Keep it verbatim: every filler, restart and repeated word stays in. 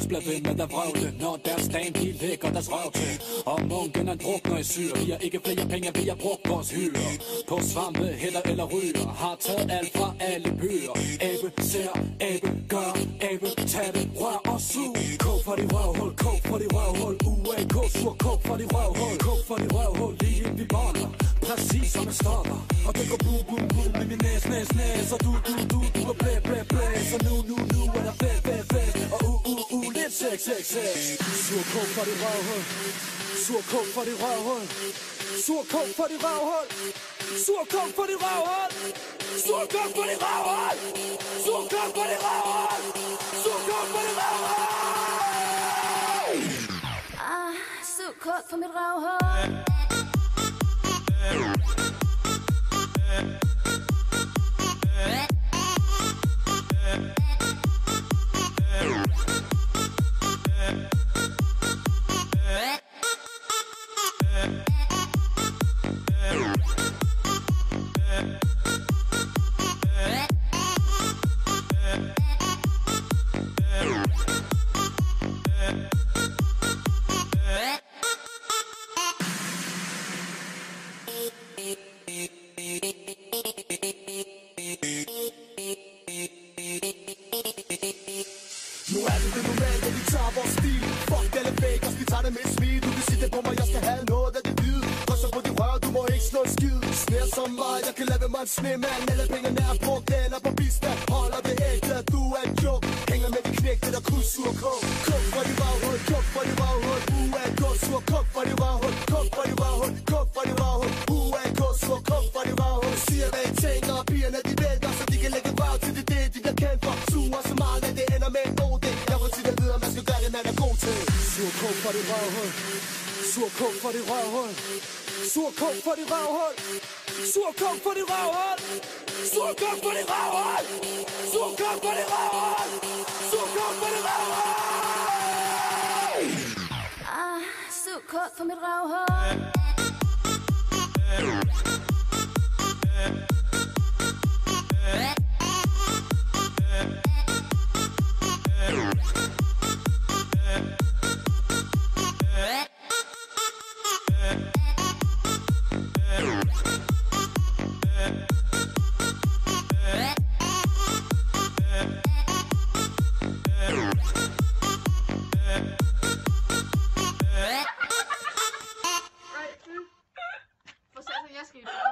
ellers bliver ved med at vrøvle, når deres dame de lægger deres røv til. Og munken han drukner i syre. Vi har ikke flere penge, vi har brugt vores hyre på svampe, hætter eller ryger. Har taget alt fra alle byer. Abe ser, abe gør, abe tag det, rør og sug. Kog for de røvhul, kog for de røvhul. U A K, sur kog for de røvhul. Kog for de røvhul, lige inden vi boller. Præcis som en stopper. Og det går boom, boom, boom i min næs, næs, næs. Og du, du, du, du er blæ, blæ, blæ. Så nu, nu, nu er der fæ, fæ, fæ. Og uh, uh, uh, lidt sex, sex, sex. Sur kog for de røvhul. Sur kog for de røvhul. Sur kog for de røvhul. Sur kog for de røvhul. Sur kog for de røvhul. Sur kog for de røvhul. Sur kog for de røvhul. Ah, sur kog for mit røvhul. Nu er det det normalt, at vi tager vores stil. Fuck alle fakers, vi tager det med smil. Du kan sige det på mig, jeg skal have noget af det hvide. Drøsser på de rør, du må ikke slå en skid. Snær som mig, jeg kan lave mig en snemand. Alle pengene er brugt, eller på bistand. Holder det ægte, at du er en joke. Hænger med de knægte, der kun sur kog. Kog for de røvhul, kog for de røvhul. U A K, sur kog for de røvhul. Kog for de røvhul, kog for de røvhul. U A K, sur kog for de røvhul. Siger hvad I tænker, og pigerne de vælger, så de kan lægge røv til det, det de bliver kendt for. Suger så meget, at det ender med en god dag. Jeg vil sige det videre, man skal gøre det, man er god til. Sur kog for de røvhul. Sur kog for de røvhul. Sur kog for de røvhul. Sur kog for de røvhul. Sur kog for de røvhul. Sur kog for de røvhul. Sur kog for de røvhul. Ah, sur kog for mit røvhul. For satan, jeg skal